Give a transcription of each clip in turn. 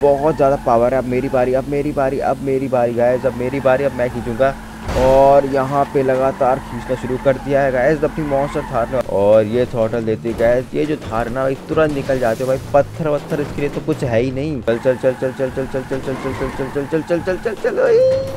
बहुत ज़्यादा पावर है। अब मेरी बारी, अब मेरी बारी, अब मेरी बारी गाइस, अब मेरी बारी, अब मैं खींचूंगा। और यहाँ पे लगातार खींचना शुरू कर दिया है गाइस अपनी मॉन्स्टर थार ने। और ये थ्रॉटल देती है गाइस, ये जो थार ना भाई तुरंत निकल जाते हो भाई। पत्थर वत्थर इसके लिए तो कुछ है ही नहीं। चल चल चल चल चल चल चल चल चल चल चल चल चल चल चल चल चल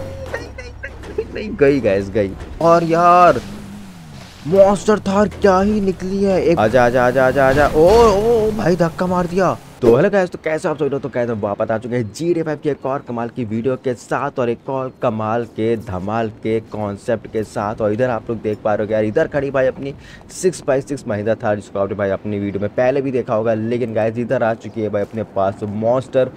नहीं गई गाइस, गई। और यार मॉन्स्टर थार क्या ही निकली है। एक आजा आजा आजा आजा आजा। ओ ओ भाई धक्का मार दिया। तो हेलो गाइस, तो कैसे आप सोच रहे हो? तो कैसे वापस आ चुके हैं GTA 5 की एक और कमाल की वीडियो के साथ और एक और कमाल के धमाल के कॉन्सेप्ट के साथ। और इधर आप लोग देख पा रहे हो यार, इधर खड़ी भाई अपनी 6x6 महिंद्रा थार, जिसको आपने भाई अपनी वीडियो में पहले भी देखा होगा। लेकिन गाइस इधर आ चुकी है भाई अपने पास मॉन्स्टर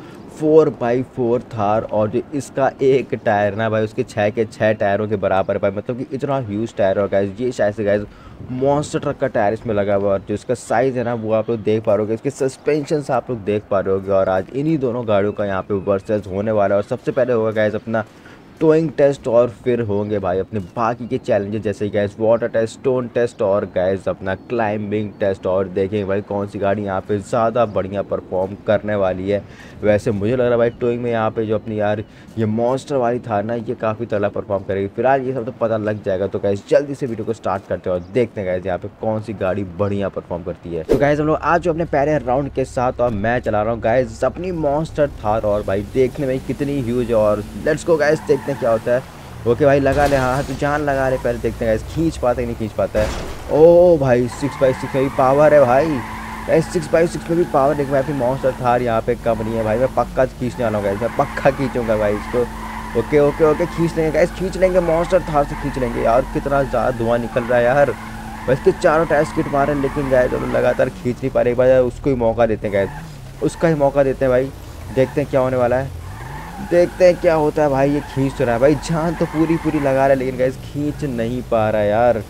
4x4 थार। और जो इसका एक टायर ना भाई उसके 6 के 6 टायरों के बराबर है भाई, मतलब कि इतना ह्यूज टायर है गाइस। ये शायद से गाइस मॉन्स्टर ट्रक का टायर इसमें लगा हुआ है। और जो इसका साइज़ है ना वो आप लोग देख पा रहे हो, इसके सस्पेंशन आप लोग देख पा रहे होगे। और आज इन्हीं दोनों गाड़ियों का यहाँ पे वर्सेस होने वाला है। और सबसे पहले होगा गाइस अपना टोइंग टेस्ट, और फिर होंगे भाई अपने बाकी के चैलेंजेस जैसे guys water test, stone test और गैस अपना क्लाइंबिंग टेस्ट। और देखेंगे भाई कौन सी गाड़ी यहाँ पे ज़्यादा बढ़िया परफॉर्म करने वाली है। वैसे मुझे लग रहा है भाई टोइंग में यहाँ पे जो अपनी यार ये मॉन्स्टर वाली था ना, ये काफ़ी तगड़ा परफॉर्म करेगी। फिलहाल ये सब तो पता लग जाएगा। तो गैस जल्दी से वीडियो को स्टार्ट करते हैं और देखते हैं गैस यहाँ पे कौन सी गाड़ी बढ़िया परफॉर्म करती है। तो गैस हम लोग आज जो अपने पहले राउंड के साथ, और मैं चला रहा हूँ गैस अपनी मॉन्स्टर थार। और भाई देखने में कितनी ह्यूज है। और लेट्स गो गैस, देखते हैं क्या होता है। ओके भाई लगा ले, हाँ तो जान लगा ले। पहले देखते हैं गैस खींच पाता है नहीं खींच पाता है। ओ भाई 6x6 में भी पावर है भाई। गैस 6x6 में भी पावर। देखो भाई अपनी मॉन्स्टर थार यहाँ पे कम नहीं है भाई। मैं पक्का खींचने वाला हूँ गैस, मैं पक्का खींचूंगा भाई इसको। ओके ओके ओके खींच लेंगे गैस, खींच लेंगे मॉन्स्टर थार से खींच लेंगे। यार कितना ज़्यादा धुआं निकल रहा है यार। बस के चारों टायर स्किट मारे लेकिन गैस हम लगातार खींच नहीं पा रहे। एक बार उसको ही मौका देते हैं गैस, उसका ही मौका देते हैं भाई। देखते हैं क्या होने वाला है, देखते हैं क्या होता है भाई। ये खींच तो रहा है भाई, जान तो पूरी पूरी लगा रहा है लेकिन गैस खींच नहीं पा रहा यार।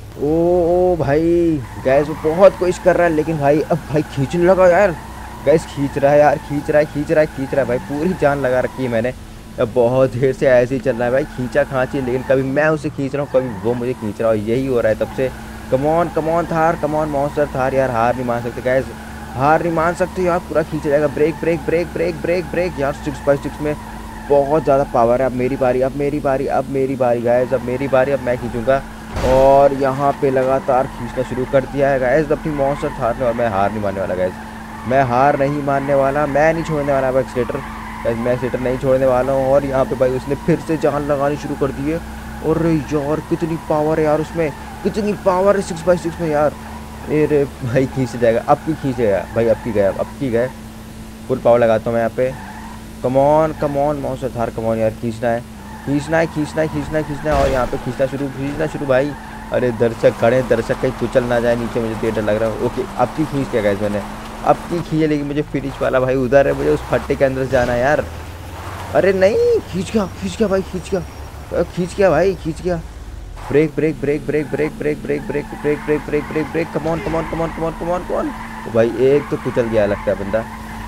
ओ भाई गैस वो बहुत कोशिश कर रहा है लेकिन भाई अब भाई खींचने लगा यार। गैस खींच रहा है यार, खींच रहा है खींच रहा है खींच रहा है भाई। पूरी जान लगा रखी है मैंने। अब बहुत देर से ऐसे ही चल रहा है भाई, खींचा खांची। लेकिन कभी मैं उसे खींच रहा हूँ, कभी वो मुझे खींच रहा है। और यही हो रहा है तब से। Come on Thar, come on monster Thar. यार हार नहीं मान सकते गैस, हार नहीं मान सकते यार। पूरा खींच जाएगा। Brake brake brake brake brake brake. यार 6x6 में बहुत ज़्यादा पावर है। अब मेरी बारी, अब मेरी बारी, अब मेरी बारी गाइस, अब मेरी बारी, अब मैं खींचूंगा। और यहाँ पे लगातार खींचना शुरू कर दिया है गाइस अपनी मॉन्स्टर थार ने। और मैं हार नहीं मानने वाला गाइस, मैं हार नहीं मानने वाला, मैं नहीं छोड़ने वाला भाई एक्सीलेटर गाइस, मैं एक्सीलेटर नहीं छोड़ने वाला हूँ। और यहाँ पे भाई उसने फिर से जान लगानी शुरू कर दी है। और यार कितनी पावर है यार उसमें, कितनी पावर है 6x6 में यार। अरे भाई खींच जाएगा, अब की खींचेगा भाई, अब की गया, अब की गए। फुल पावर लगाता हूँ मैं यहाँ पे। Come on come on monster Thar, come on यार खींचना है खींचना है खींचना है खींचना है खींचना है। और यहाँ पे खींचना शुरू भाई। अरे दर्शक खड़े, दर्शक कहीं कुचल ना जाए नीचे, मुझे तो डर लग रहा है। ओके अब की खींच के गए मैंने, अब की खींचे। लेकिन मुझे फिनिश वाला भाई उधर है, मुझे उस फट्टे के अंदर जाना है यार। अरे नहीं, खींच गया भाई, खींच गया भाई, खींच गया। Brake brake brake brake brake brake brake brake brake brake brake brake brake. Come on come on come on come on come on come on. तो भाई एक तो कुचल गया लगता है बंदा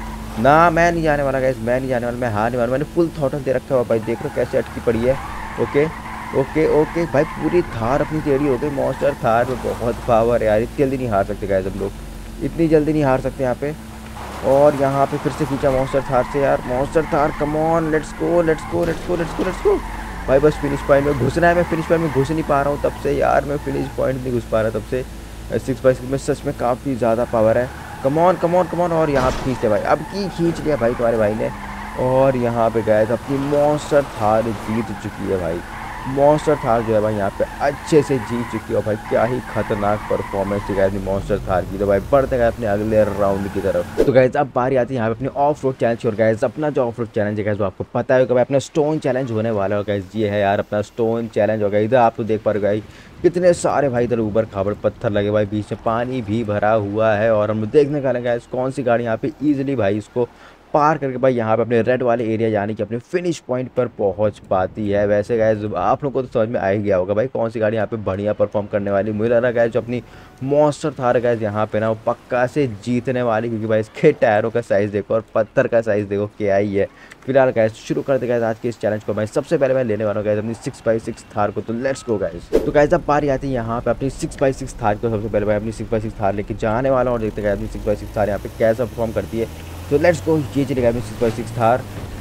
ना। मैं नहीं जाने वाला गैस, मैं नहीं जाने वाला, मैं हार नहीं वाला। मैंने फुल थ्रॉटल दे रखा हुआ भाई, देख रहे हो कैसे अटकी पड़ी है। ओके ओके ओके भाई पूरी थार अपनी टेढ़ी हो गई। मॉन्स्टर थार में बहुत पावर है यार, इतनी जल्दी नहीं हार सकते गैस हम लोग, इतनी जल्दी नहीं हार सकते यहाँ पे। और यहाँ पे फिर से खींचा मॉन्स्टर थार से यार। Monster Thar come on, let's go let's go let's go let's go let's go भाई। बस फिनिश पॉइंट में घुसना है, मैं फिनिश पॉइंट में घुस नहीं पा रहा हूँ तब से यार, मैं फिनिश पॉइंट नहीं घुस पा रहा तब से। 6x6 में सच में काफ़ी ज़्यादा पावर है। Come on come on come on. और यहाँ पे खींच लिया भाई, अब की खींच लिया भाई तुम्हारे भाई ने। और यहाँ पे गए तो अपनी मॉन्स्टर थार जीत चुकी है भाई। मॉन्स्टर थार जो है भाई यहाँ पे अच्छे से जीत चुकी है। और भाई क्या ही खतरनाक परफॉर्मेंस थी गाइस मॉन्स्टर थार की। तो भाई बढ़ते गए अपने अगले राउंड की तरफ। तो गाइस अब बारी आती है यहाँ पे अपने ऑफ रोड चैलेंज। और गाइस अपना जो ऑफ रोड चैलेंज है गाइस वो आपको पता है कि भाई अपना स्टोन चैलेंज होने वाला है गाइस। ये है यार अपना स्टोन चैलेंज होगा। इधर आप तो देख पा रहे हो गाइस कितने सारे भाई इधर ऊबर खाबड़ पत्थर लगे भाई, बीच में पानी भी भरा हुआ है। और हम देखने का लगा कौन सी गाड़ी यहाँ पे ईजिली भाई इसको पार करके भाई यहाँ पे अपने रेड वाले एरिया यानी कि अपने फिनिश पॉइंट पर पहुँच पाती है। वैसे गाइस आप लोगों को तो समझ में आ ही गया होगा भाई कौन सी गाड़ी यहाँ पे बढ़िया परफॉर्म करने वाली। मुझे लग रहा है गाइस जो अपनी मॉन्स्टर थार गाइस यहाँ पे ना वो पक्का से जीतने वाली, क्योंकि भाई इसके टायरों का साइज़ देखो और पत्थर का साइज़ देखो क्या ही है। फिलहाल गाइस शुरू करते गाइस आज के इस चैलेंज को। मैं सबसे पहले मैं लेने वाला हूँ गाइस अपनी 6x6 थार को। तो लेट्स गो गाइस। तो गाइस अब बारी आती है यहाँ पे अपनी 6x6 थार को। सबसे पहले मैं अपनी 6x6 थार लेके जाने वाला हूँ और देखते गाइस अपनी 6x6 थार यहाँ पे कैसा परफॉर्म करती है। तो लेट्स गो। ये चलेगा अपनी 6x6 थार।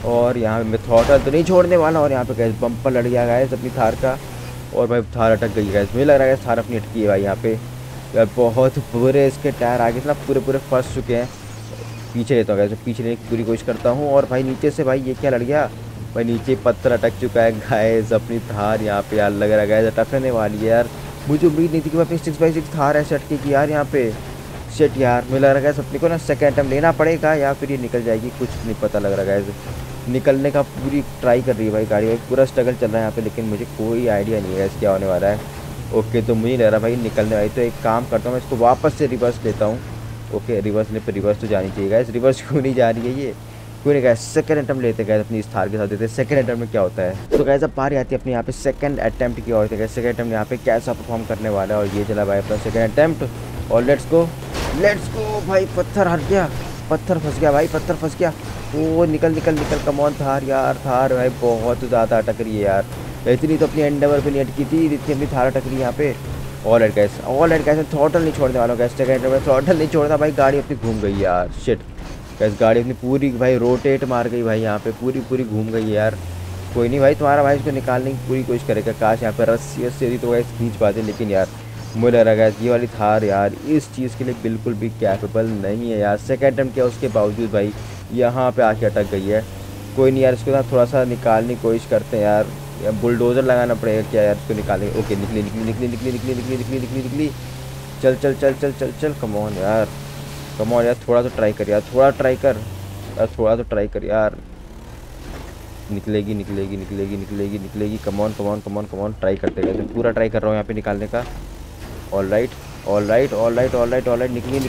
और यहाँ पे मैं थ्रॉटल तो नहीं छोड़ने वाला। और यहाँ पे गैस बम्पर लड़ गया गैस अपनी थार का, और भाई थार अटक गई गैस। मुझे लग रहा है थार अपनी अटकी है भाई यहाँ पे यार। बहुत बुरे इसके टायर आगे से ना पूरे पूरे फंस चुके हैं। पीछे लेता हूँ गैस, पीछे लेने की पूरी कोशिश करता हूँ। और भाई नीचे से भाई ये क्या लड़ गया भाई, नीचे पत्थर अटक चुका है गैस। अपनी थार यहाँ पे यार लग रहा है गैस अटकने वाली है यार। मुझे उम्मीद नहीं थी कि मैं अपनी 6x6 थार ऐसे अटकेगी यार यहाँ पे। शिट यार, मुझे लग रहा है अपने को ना सेकेंड टाइम लेना पड़ेगा या फिर ये निकल जाएगी, कुछ नहीं पता लग रहा है। निकलने का पूरी ट्राई कर रही है भाई गाड़ी, भाई पूरा स्ट्रगल चल रहा है यहाँ पे, लेकिन मुझे कोई आइडिया नहीं है क्या होने वाला है। ओके, तो मुझे लग रहा भाई निकलने वाली। तो एक काम करता हूँ, मैं इसको वापस से रिवर्स लेता हूँ। ओके, रिवर्स ले पर रिवर्स तो जानी चाहिए गैस। रिवर्स क्यों नहीं जा रही है ये, कोई नहीं गैस। सेकंड अटैम्प्ट लेते गए अपनी इस थार के साथ, देते सेकंड अटैम्प्ट में क्या होता है। तो गैस अब बारी आती है अपने यहाँ पे सेकंड अटैम्प्ट की। और सेकंड अटैम्प्ट यहाँ पे कैसा परफॉर्म करने वाला है। और ये चला भाई अपना सेकंड अटैम्प्ट। और लेट्स गो भाई। पत्थर हट गया, पत्थर फंस गया भाई, पत्थर फंस गया। ओ निकल निकल निकल, कमॉन थार यार। थार भाई बहुत ज़्यादा अटक रही है यार। इतनी तो अपनी एंडेवर पे नहीं अटकी थी जितनी अपनी थार अटक रही है यहाँ पे। ऑल एट गैस मैं थ्रॉटल नहीं छोड़ने वाला हूँ गैस। सेकंड में थ्रॉटल नहीं छोड़ना भाई, गाड़ी अपनी घूम गई यार। शिट गैस, गाड़ी अपनी पूरी भाई रोटेट मार गई भाई यहाँ पे, पूरी घूम गई है यार। कोई नहीं भाई, तुम्हारा भाई इसको निकालने की पूरी कोशिश करेगा। काश यहाँ पे रस्सी होती तो गैस खींच पाते, लेकिन यार मुझे लग रहा है ये वाली थार यार इस चीज़ के लिए बिल्कुल भी कैपेबल नहीं है यार। सेकंड टाइम किया उसके बावजूद भाई यहाँ पे आके अटक गई है। कोई नहीं यार, इसको ना थोड़ा सा निकालने की कोशिश करते हैं यार। बुलडोज़र लगाना पड़ेगा क्या यार इसको निकालेंगे। ओके, निकली। चल कमॉन यार, थोड़ा तो ट्राई कर यार, थोड़ा ट्राई कर यार। निकलेगी। कमॉन ट्राई करते गए। पूरा ट्राई कर रहा हूँ यहाँ पे निकालने का। All right. निकली।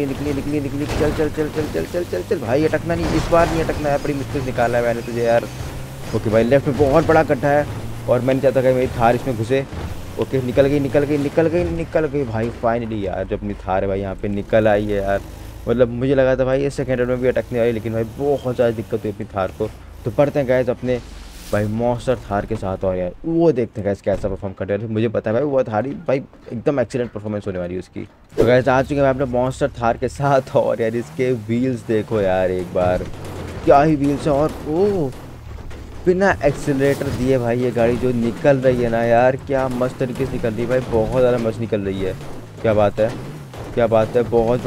चल भाई, अटकना नहीं, इस बार नहीं अटकना है। बड़ी मुश्किल से निकाला है मैंने तुझे यार। ओके भाई, लेफ्ट में बहुत बड़ा गड्ढा है और मैं नहीं चाहता कि मेरी थार इसमें घुसे। ओके, निकल गई भाई फाइनली यार। जब अपनी थार है भाई यहाँ पे निकल आई है यार। मतलब मुझे लगा था भाई ये सेकेंड राउंड में भी अटकने वाली, लेकिन भाई बहुत ज़्यादा दिक्कत हुई अपनी थार को। तो पढ़ते हैं गैस अपने भाई मॉन्स्टर थार के साथ, और यार वो देखते हैं गैस कैसा परफॉर्म कर रहे हैं। मुझे पता है भाई वो थारी भाई एकदम एक्सीलेंट परफॉर्मेंस होने वाली है उसकी। तो गैस आ चुके हैं अपने मॉन्स्टर थार के साथ, और यार इसके व्हील्स देखो यार एक बार, क्या ही व्हील्स हैं। और ओ बिना एक्सीलरेटर दिए भाई ये गाड़ी जो निकल रही है ना यार, क्या मस्त तरीके से निकल रही है भाई, बहुत ज़्यादा मस्त निकल रही है। क्या बात है, बहुत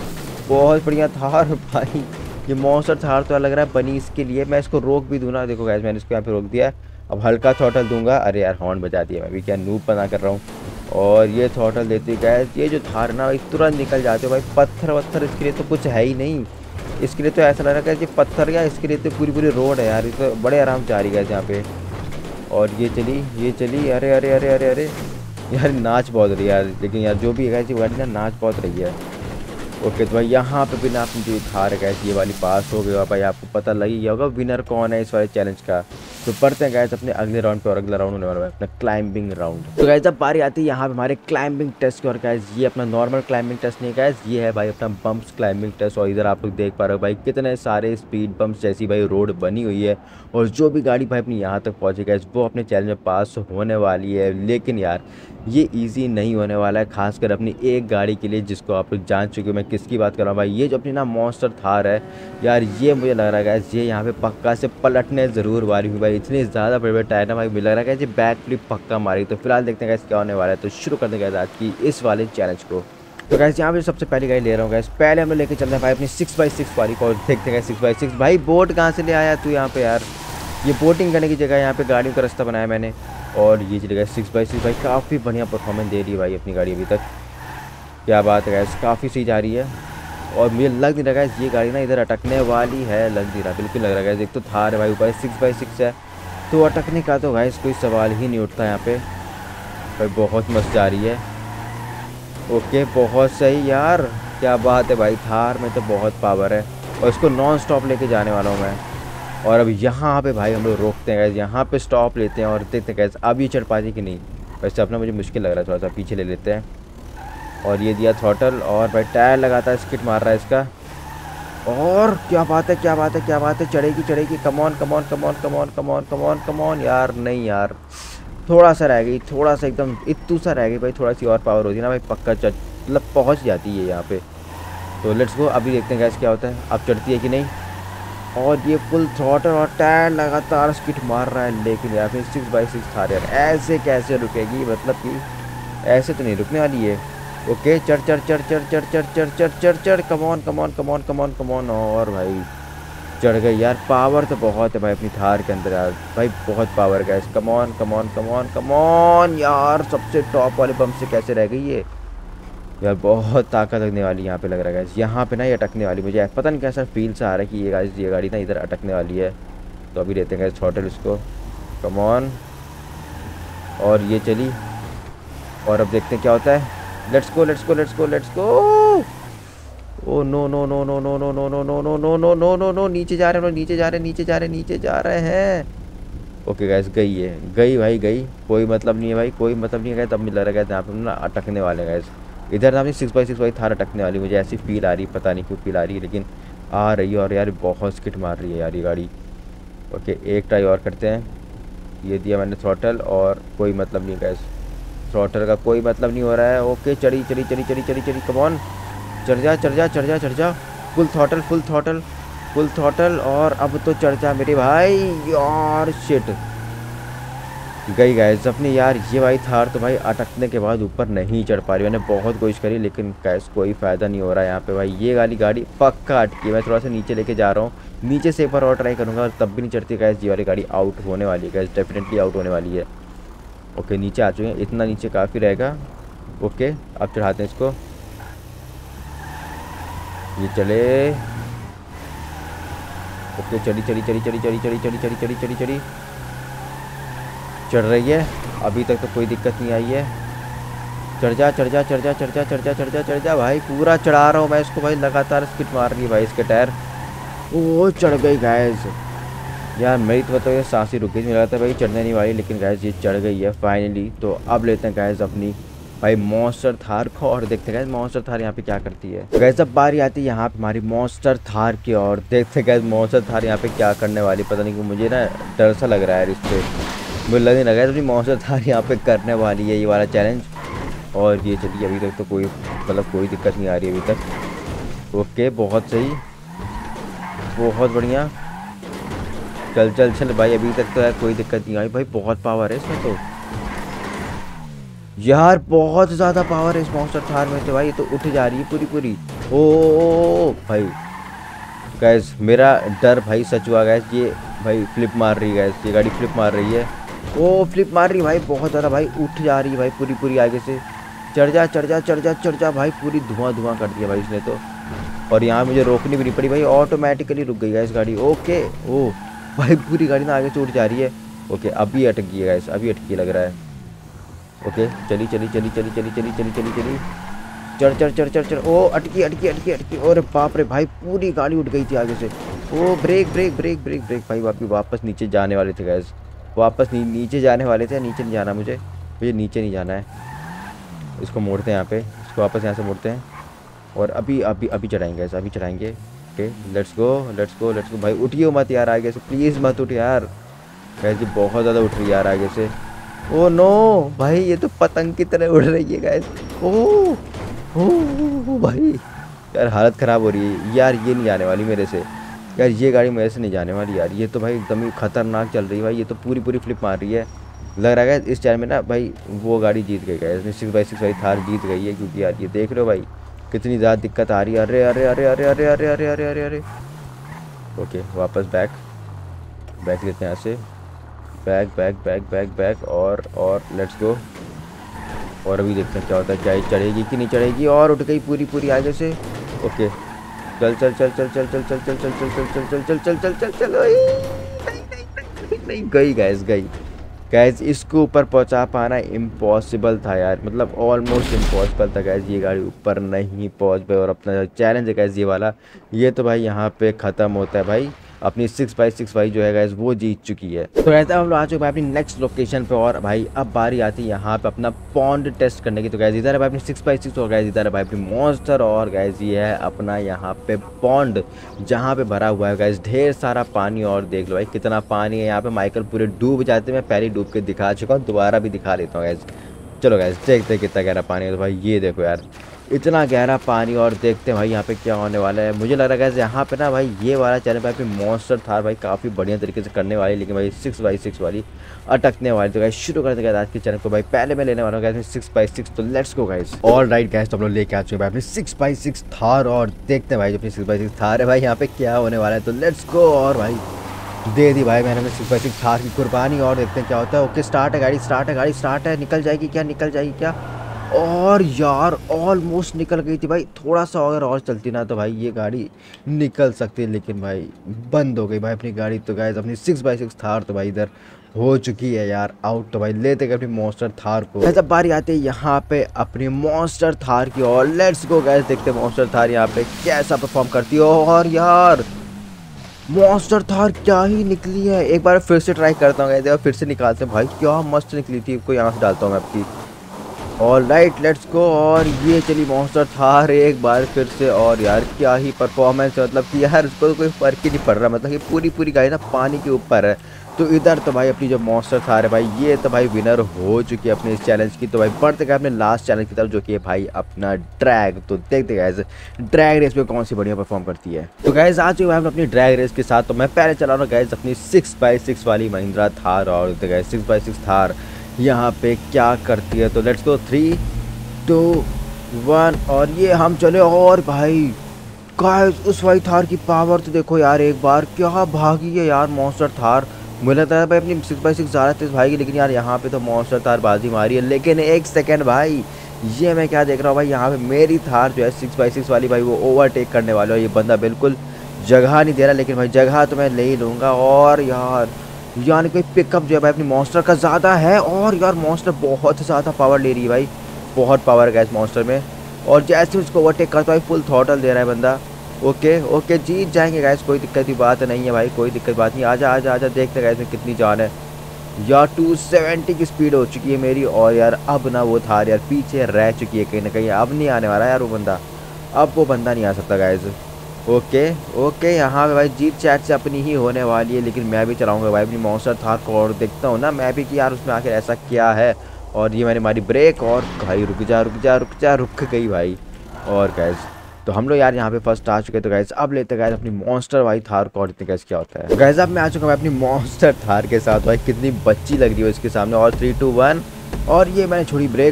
बढ़िया थार भाई। ये मॉन्स्टर थार तो लग रहा है बनी इसके लिए। मैं इसको रोक भी दूँ ना, देखो गैस मैंने इसको यहाँ पे रोक दिया। अब हल्का थ्रॉटल दूंगा। अरे यार हॉर्न बजा दिया, मैं भी क्या नूब बना कर रहा हूँ। और ये थ्रॉटल देती गैस, ये जो थार ना भाई तुरंत निकल जाते हो भाई। पत्थर इसके लिए तो कुछ है ही नहीं। इसके लिए तो ऐसा लग रहा है कि पत्थर या इसके लिए तो पूरी रोड है यार। ये तो बड़े आराम से आ रही है यहाँ पे। और ये चली। अरे यार नाच बहुत रही है यार, लेकिन यार जो भी है ये गाड़ी ना नाच बहुत रही है। ओके, तो भाई यहाँ पे बिना आपने जो थार गैस ये वाली पास हो गया भाई। आपको पता लग ही गया होगा विनर कौन है इस वाले चैलेंज का। तो पढ़ते हैं गैस अपने अगले राउंड पे, और अगला राउंड होने वाला है अपना क्लाइंबिंग राउंड। तो गैस अब बारी आती है यहाँ पे हमारे क्लाइंबिंग टेस्ट की। और गैस ये अपना नॉर्मल क्लाइंबिंग टेस्ट नहीं गैस, ये है भाई अपना बम्प्स क्लाइंबिंग टेस्ट। और इधर आप लोग देख पा रहे हो भाई कितने सारे स्पीड बम्प्स जैसी भाई रोड बनी हुई है। और जो भी गाड़ी भाई अपनी यहाँ तक पहुँची गैस वो अपने चैलेंज में पास होने वाली है। लेकिन यार ये ईजी नहीं होने वाला है, खासकर अपनी एक गाड़ी के लिए जिसको आप लोग जान चुके हो मैं किसकी बात कर रहा हूँ भाई। ये जो अपनी ना मॉन्स्टर थार है यार, ये मुझे लग रहा है गैस ये यहाँ पे पक्का से पलटने ज़रूर वाली हुई भाई। इतने ज़्यादा बड़े टायर ना भाई, मुझे लग रहा है कि ये बैक फ्लिप पक्का मारी। तो फिलहाल देखते हैं गैस क्या होने वाला है। तो शुरू कर देंगे आज की इस वाले चैलेंज को। तो गैस यहाँ पे सबसे पहली गाड़ी ले रहा हूँ गैस। पहले हम लोग लेके चलते हैं भाई अपनी 6x6 वाली को। देखते हैं 6x6 भाई। बोट कहाँ से ले आया तू यहाँ पे यार, ये बोटिंग करने की जगह यहाँ पे गाड़ियों का रास्ता बनाया मैंने। और ये चलेगा 6x6 भाई, काफ़ी बढ़िया परफॉर्मेंस दे रही है भाई अपनी गाड़ी अभी तक। क्या बात है गैस, काफ़ी सही जा रही है। और मुझे लग नहीं रहा है ये गाड़ी ना इधर अटकने वाली है, लग नहीं रहा, बिल्कुल लग रहा है। एक तो थार है भाई, ऊपर 6x6 है तो अटकने का तो गैस कोई सवाल ही नहीं उठता यहाँ पे भाई। बहुत मस्त जा रही है। ओके, बहुत सही यार, क्या बात है भाई। थार में तो बहुत पावर है और इसको नॉन स्टॉप लेके जाने वाला हूँ मैं। और अब यहाँ पे भाई हम लोग रोकते हैं गैस, यहाँ पे स्टॉप लेते हैं और देखते हैं गैस अब ये चढ़ पाती कि नहीं। वैसे अपना मुझे मुश्किल लग रहा है, थोड़ा सा पीछे ले लेते हैं। और ये दिया थ्रॉटल, और भाई टायर लगाता है, स्किट मार रहा है इसका। और क्या बात है, चढ़ेगी। कमॉन यार, नहीं यार थोड़ा सा रह गई, थोड़ा सा एकदम इतू सा रह गई भाई। थोड़ा सी और पावर होती है ना भाई, पक्का मतलब पहुँच जाती है यहाँ पे। तो लेट्स गो, अभी देखते हैं गैस क्या होता है, अब चढ़ती है कि नहीं। और ये फुल थ्रॉटल और टायर लगातार स्किट मार रहा है, लेकिन यार फिर 6x6 थार यार ऐसे कैसे रुकेगी, मतलब कि ऐसे तो नहीं रुकने वाली है। ओके चढ़ चढ़ चढ़ चढ़ चढ़ चढ़ चढ़ चढ़ चढ़ चढ़ come on come on come on come on come on, और भाई चढ़ गई यार। पावर तो बहुत है भाई अपनी थार के अंदर यार, भाई बहुत पावर है। कमॉन कमॉन कमॉन कमॉन यार, सबसे टॉप वाले बम से कैसे रह गई ये यार, बहुत ताकत लगने वाली यहाँ पे लग रहा है गाइस। यहाँ पे ना ये अटकने वाली, मुझे पता नहीं कैसा फील सा आ रहा है कि ये गाड़ी ना इधर अटकने वाली है। तो अभी लेते हैं गाइस थ्रॉटल इसको, कमॉन, और ये चली, और अब देखते हैं क्या होता है। Let's go let's go let's go let's go. Oh no no no no no no no no no no no no no no no, नीचे जा रहे हैं, नीचे जा रहे हैं, नीचे जा रहे हैं, नीचे जा रहे हैं। ओके गैस गई है, गई भाई गई, कोई मतलब नहीं है भाई, कोई मतलब नहीं है गैस। अब मिल रहा है गैस यहाँ पे ना अटकने वाले गैस, इधर ना अपनी 6x6 वाली थार अटकने वाली, मुझे ऐसी फील आ रही है, पता नहीं क्यों फील आ रही है, लेकिन आ रही है। और यार बहुत स्किट मार रही है यार ये गाड़ी। ओके एक ट्राई और करते हैं। ये दिया मैंने थ्रॉटल और कोई मतलब नहीं गैस, थ्रॉटल का कोई मतलब नहीं हो रहा है। ओके चढ़ी चढ़ी चढ़ी चढ़ी चढ़ी चढ़ी, कमॉन चढ़ जा चढ़ जा चढ़ जा चढ़ जा, full throttle full throttle full throttle, और अब तो चढ़ जा मेरे भाई। यार शिट गई गैस अपनी यार, ये भाई थार तो भाई अटकने के बाद ऊपर नहीं चढ़ पा रही। मैंने बहुत कोशिश करी लेकिन गैस कोई फ़ायदा नहीं हो रहा है यहाँ पे भाई। ये वाली गाड़ी पक्का अटकी, मैं थोड़ा सा नीचे लेके जा रहा हूँ, नीचे से एक बार और ट्राई करूँगा, तब भी नहीं चढ़ती गैस। ये वाली गाड़ी आउट होने वाली है गैस, डेफिनेटली आउट होने वाली है। ओके नीचे आ चुके हैं, इतना नीचे काफ़ी रहेगा। ओके अब चढ़ाते हैं इसको, ये चले। ओके चढ़ी चढ़ी चढ़ी चढ़ी चढ़ी चढ़ी चढ़ी चढ़ी चढ़ी चढ़ी चढ़ी चढ़ रही है, अभी तक तो कोई दिक्कत नहीं आई है। चढ़ जा चढ़ जा चढ़ जा चढ़ जा चढ़ जा चढ़ जा चढ़ जा भाई, पूरा चढ़ा रहा हूँ मैं इसको भाई, लगातार स्किट मार रही है भाई इसके टायर। ओ चढ़ गई गैस यार, मेरी तो ये सांस ही रुक गई, मुझे लगा था भाई चढ़ने नहीं वाली, लेकिन गैस ये चढ़ गई है फाइनली। तो अब लेते हैं गैस अपनी भाई मॉन्स्टर थार को और देखते हैं गैस मॉन्स्टर थार यहाँ पे क्या करती है। गैस अब बारी आती है यहाँ पे हमारी मॉन्स्टर थार की, और देखते हैं गैस मॉन्स्टर थार यहाँ पे क्या करने वाली। पता नहीं क्यों मुझे ना डर सा लग रहा है इस पर, मुझे लगने लगा है मॉन्स्टर थार यहाँ पे करने वाली है ये वाला चैलेंज। और ये चलिए अभी तक तो कोई मतलब कोई दिक्कत नहीं आ रही अभी तक। ओके बहुत सही, बहुत बढ़िया, चल चल चल भाई, अभी तक तो यार कोई दिक्कत नहीं आई भाई। बहुत पावर है इसमें तो यार, बहुत ज़्यादा पावर है इस मॉन्स्टर थार में तो भाई। ये तो उठ जा रही है पूरी पूरी। ओ भाई गैस मेरा डर भाई सच हुआ गैस, ये भाई फ्लिप मार रही है गैस, ये गाड़ी फ्लिप मार रही है। ओ फ्लिप मार रही भाई बहुत ज़्यादा भाई, उठ जा रही है भाई पूरी पूरी आगे से। चढ़ जा चढ़ जा चढ़ जा चढ़ जा भाई, पूरी धुआं धुआं कर दिया भाई इसने तो। और यहाँ मुझे रोकनी भी नहीं पड़ी भाई, ऑटोमेटिकली रुक गई गैस गाड़ी। ओके ओ भाई पूरी गाड़ी ना आगे से उठ जा रही है। ओके अभी अटक गई है गैस, अभी अटकी लग रहा है। ओके चली चली चली चली चली चली चली चली चली, चढ़ चढ़ चढ़ चढ़ चढ़, ओ अटकी अटकी अटकी अटकी, और बाप रे भाई पूरी गाड़ी उठ गई थी आगे से। Oh brake brake brake brake brake भाई, वापस नीचे जाने वाले थे गैस, वापस नीचे जाने वाले थे। नीचे नहीं जाना मुझे नीचे नहीं जाना है। इसको मोड़ते हैं यहाँ पे, इसको वापस यहाँ से मोड़ते हैं, और अभी अभी अभी चढ़ाएंगे गैस, अभी चढ़ाएंगे। Okay let's go let's go let's go भाई, उठिए मत यार आगे से, प्लीज़ मत उठ यार गैस, ये बहुत ज़्यादा उठ रही है यार आगे से। ओ नो भाई ये तो पतंग की तरह उड़ रही है गैस। ओ भाई यार हालत ख़राब हो रही है यार, ये नहीं जाने वाली मेरे से यार, ये गाड़ी मेरे से नहीं जाने वाली यार, ये तो भाई एकदम ही खतरनाक चल रही है भाई, ये तो पूरी पूरी फ्लिप मार रही है। लग रहा है इस टाइम में ना भाई वो गाड़ी जीत गई है, 6x6 वाली थार जीत गई है, क्योंकि यार ये देख रहे हो भाई कितनी ज़्यादा दिक्कत आ रही है। अरे अरे अरे अरे अरे अरे अरे अरे अरे अरे ओके वापस बैक बैक लेते हैं यहाँ से, back back back back back, और लेट्स गो। और अभी देखते हैं क्या होता है, क्या ये चढ़ेगी कि नहीं चढ़ेगी, और उठ गई पूरी पूरी आगे से। ओके चल चल चल चल चल चल चल चल चल चल चल चल चल चल चल चल चल, नहीं गई गैस गई गैस, इसको ऊपर पहुंचा पाना इम्पॉसिबल था यार, मतलब ऑलमोस्ट इम्पॉसिबल था गैस, ये गाड़ी ऊपर नहीं पहुंच पाई। और अपना चैलेंज है गैस ये वाला, ये तो भाई यहाँ पे ख़त्म होता है भाई, अपनी 6x6 भाई जो है गैस वो जीत चुकी है। तो ऐसा हम लोग आ चुके हैं अपनी नेक्स्ट लोकेशन पे, और भाई अब बारी आती है यहाँ पे अपना पॉन्ड टेस्ट करने की। तो गैस इधर है भाई अपनी 6x6 और गैस इधर है भाई अपनी मॉन्स्टर, और गैस ये है अपना यहाँ पे पॉन्ड जहाँ पे भरा हुआ है गैस ढेर सारा पानी। और देख लो भाई कितना पानी है यहाँ पे, माइकल पूरे डूब जाते, मैं पहले डूब के दिखा चुका हूँ, दोबारा भी दिखा लेता हूँ गैस। चलो गैस देखते कितना गहरा पानी है। तो भाई ये देखो यार इतना गहरा पानी। और देखते हैं भाई यहाँ पे क्या होने वाला है। मुझे लग रहा है यहाँ पे ना भाई ये वाला चैनल पे मॉन्स्टर थार भाई काफ़ी बढ़िया तरीके से करने वाली, लेकिन भाई 6x6 वाली अटकने वाली। तो गाइस शुरू करते हैं आज के चैनल को। भाई पहले मैं लेने वाला हूँ गाइस 6x6। तो let's go guys. All right guys, तो हम लोग लेके आ चुके हैं भाई अपनी 6x6 थार। और देखते हैं भाई अपनी 6x6 थार है भाई यहाँ पे क्या होने वाला है। तो लेट्स गो। और भाई दे दी भाई मैंने 6x6 थार की कुर्बानी। और देखते हैं क्या होता है। ओके स्टार्ट है गाड़ी, स्टार्ट है गाड़ी, स्टार्ट है। निकल जाएगी क्या, निकल जाएगी क्या। और यार ऑलमोस्ट निकल गई थी भाई। थोड़ा सा अगर और चलती ना तो भाई ये गाड़ी निकल सकती है, लेकिन भाई बंद हो गई भाई अपनी गाड़ी। तो गाइस अपनी 6x6 थार तो भाई इधर हो चुकी है यार आउट। तो भाई लेते गए अपनी मॉन्स्टर थार को। जब बारी आती है यहाँ पे अपनी मॉन्स्टर थार की। और लेट्स गो गाइस, देखते हैं मॉन्स्टर थार यहाँ पे कैसा परफॉर्म करती है। और यार मॉन्स्टर थार क्या ही निकली है। एक बार फिर से ट्राई करता हूँ गाइस, फिर से निकालते हैं भाई। क्या मस्त निकली थी। इसको यहाँ से डालता हूँ मैं आपकी। और राइट लेट्स गो। और ये चली मॉन्स्टर थार एक बार फिर से। और यार क्या ही परफॉर्मेंस है, मतलब कि यार उसको कोई फ़र्क ही नहीं पड़ रहा। मतलब कि पूरी गाड़ी ना पानी के ऊपर है। तो इधर तो भाई अपनी जो मॉन्स्टर थार है भाई ये तो भाई विनर हो चुकी है अपने इस चैलेंज की। तो भाई बढ़ते गए अपने लास्ट चैलेंज की तरफ, जो कि है भाई अपना ड्रैग। तो देखते गाइस ड्रैग रेस में कौन सी बढ़िया परफॉर्म करती है। तो गाइस आ चुके हैं अपनी ड्रैग रेस के साथ। तो मैं पहले चला रहा हूँ गाइस अपनी 6x6 वाली महिंद्रा थार। और गाइस 6x6 थार यहाँ पे क्या करती है। तो लेट्स गो 3 2 1। और ये हम चले। और भाई गाइस उस वाली थार की पावर तो देखो यार, एक बार क्या भागी है यार मॉन्स्टर थार। मुझे लगता है भाई अपनी 6x6 ज़्यादा तेज भागी, लेकिन यार यहाँ पे तो मॉन्स्टर थार बाजी मारी है। लेकिन एक सेकेंड भाई, ये मैं क्या देख रहा हूँ भाई, यहाँ पे मेरी थार जो है 6x6 वाली भाई वो ओवरटेक करने वाली है। ये बंदा बिल्कुल जगह नहीं दे रहा, लेकिन भाई जगह तो मैं ले ही लूँगा। और यार यानी कोई पिकअप जो है भाई अपनी मॉन्स्टर का ज़्यादा है। और यार मॉन्स्टर बहुत ज़्यादा पावर ले रही है भाई, बहुत पावर है इस मॉन्स्टर में। और जैसे उसको ओवरटेक करता है फुल थ्रॉटल दे रहा है बंदा। ओके ओके जीत जाएंगे गाइस, कोई दिक्कत की बात नहीं है भाई, कोई दिक्कत बात नहीं। आजा आजा आजा, देखते गाइस में कितनी जान है यार। 270 की स्पीड हो चुकी है मेरी। और यार अब ना वो थार यार पीछे रह चुकी है कहीं ना कहीं। अब नहीं आने वाला यार वो बंदा, अब वो बंदा नहीं आ सकता गाइस। ओके ओके यहाँ पे भाई जीत चैट से अपनी ही होने वाली है। लेकिन मैं भी चलाऊँगा भाई अपनी मॉन्स्टर थार को। और देखता हूँ ना मैं भी कि यार उसमें आखिर ऐसा क्या है। और ये मैंने मारी ब्रेक। और भाई रुक जा रुक जा रुक जा, रुक गई भाई। और गैस तो हम लोग यार यहाँ पे फर्स्ट आ चुके। तो गैस अब लेते गए अपनी मॉन्स्टर वाली थार को। और इतने गैस क्या होता है। तो गैस अब मैं आ चुका हूँ अपनी मॉन्स्टर थार के साथ। भाई कितनी बच्ची लग रही है इसके सामने। और 3 2 1। और ये मैंने छोड़ी ब्रेक।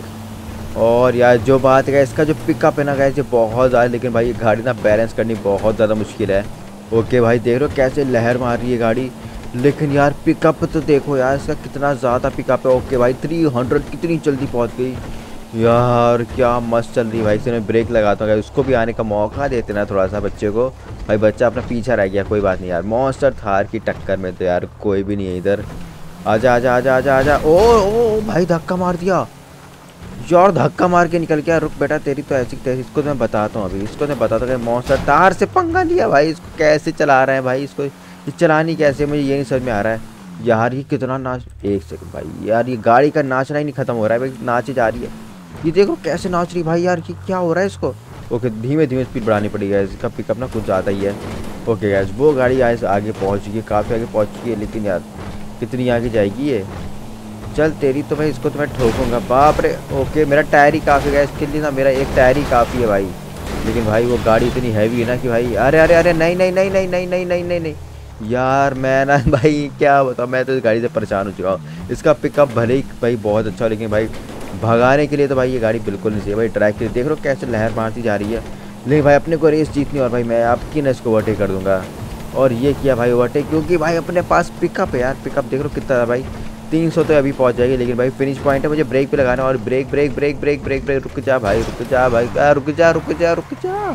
और यार जो बात है इसका जो पिकअप है ना गैस ये बहुत ज़्यादा, लेकिन भाई ये गाड़ी ना बैलेंस करनी बहुत ज़्यादा मुश्किल है। ओके भाई देख रहे हो कैसे लहर मार रही है गाड़ी। लेकिन यार पिकअप तो देखो यार इसका कितना ज़्यादा पिकअप है। ओके भाई 300 कितनी जल्दी पहुंच गई यार, क्या मस्त चल रही है भाई। से मैं ब्रेक लगाता हूँ, उसको भी आने का मौका देते ना थोड़ा सा बच्चे को। भाई बच्चा अपना पीछा रह गया, कोई बात नहीं यार। मॉन्स्टर थार की टक्कर में तो यार कोई भी नहीं है इधर। आजा आजा आजा आजा आजा। ओ भाई धक्का मार दिया यार, धक्का मार के निकल गया। रुक बेटा तेरी तो ऐसी तैसी, इसको तो मैं बताता हूँ अभी, इसको मैं बताता हूँ। मॉन्स्टर थार से पंगा लिया भाई, इसको कैसे चला रहे हैं भाई, इसको ये चलानी कैसे मुझे ये नहीं समझ में आ रहा है यार। ये कितना नाच, एक सेकंड भाई यार ये गाड़ी का नाचना ही नहीं खत्म हो रहा है भाई, नाचे जा रही है। ये देखो कैसे नाच रही भाई यार, ये क्या हो रहा है इसको। ओके धीमे धीमे स्पीड बढ़ानी पड़ेगी गैस, इसका पिकअप ना कुछ ज़्यादा ही है। ओके गैस वो गाड़ी आगे पहुँच चुकी है, काफ़ी आगे पहुँच चुकी है। लेकिन यार कितनी आगे जाएगी ये। चल तेरी तो भाई इसको तो मैं ठोकूंगा, बाप रे। ओके मेरा टायर ही काफ़ी है इसके लिए ना, मेरा एक टायर ही काफ़ी है भाई। लेकिन भाई वो गाड़ी इतनी हैवी है ना कि भाई अरे अरे अरे नहीं नहीं नहीं नहीं नहीं नहीं नहीं नहीं नहीं यार मैं ना भाई क्या बताऊँ, मैं तो इस गाड़ी से परेशान हो चुका हूँ। इसका पिकअप भले ही भाई बहुत अच्छा, लेकिन भाई भगाने के लिए तो भाई ये गाड़ी बिल्कुल नहीं चाहिए भाई। ट्रैक के लिए देख रहे हो कैसे लहर मारती जा रही है। लेकिन भाई अपने को रेस जीतनी, और भाई मैं आपकी ना इसको ओवरटेक कर दूंगा। और ये किया भाई ओवरटेक, क्योंकि भाई अपने पास पिकअप है यार। पिकअप देख रहे हो कितना है भाई, 300 तो अभी पहुंच जाएगी। लेकिन भाई फिनिश पॉइंट है, मुझे ब्रेक पे लगाना। और brake brake brake brake brake brake, रुक जा भाई रुक जा भाई, रुक जा रुक जा रुक जा।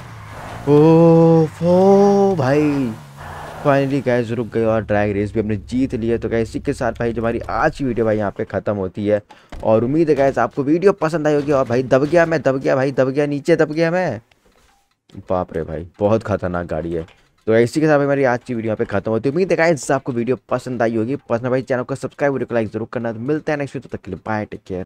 ओ भाई फाइनली गैस रुक गई और ड्रैग रेस भी हमने जीत ली है। तो गैस इसी के साथ भाई जो हमारी आज की वीडियो भाई यहाँ पे ख़त्म होती है। और उम्मीद है गैस आपको वीडियो पसंद आई होगी। और भाई दब गया मैं, दब गया भाई, दब गया नीचे, दब गया मैं, बाप रे भाई बहुत खतरनाक गाड़ी है। तो इसी के साथ हमारी आज की वीडियो यहाँ पे खत्म होती है। उम्मीद है गाइस आपको वीडियो पसंद आई होगी। पसंद भाई चैनल को सब्सक्राइब, वीडियो को लाइक जरूर करना। तो मिलते हैं नेक्स्ट वीडियो, तब तक के लिए बाय, टेक केयर।